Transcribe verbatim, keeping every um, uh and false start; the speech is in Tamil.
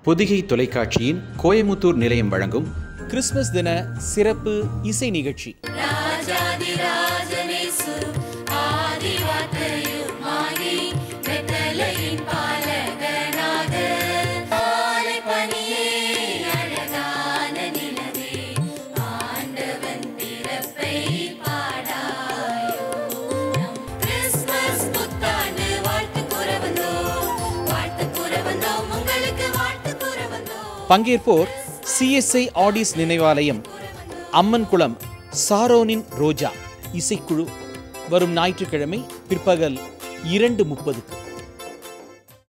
பொதிகை தொலைக்காட்சியின் கோயமுத்தூர் நிலையம் வழங்கும் கிறிஸ்துமஸ் தின சிறப்பு இசை நிகழ்ச்சி. பங்கேற்போர் சிஎஸ்ஐ ஆடிஸ் நினைவாலயம், அம்மன்குளம் சாரோனின் ரோஜா இசைக்குழு. வரும் ஞாயிற்றுக்கிழமை பிற்பகல் இரண்டு முப்பதுக்கு.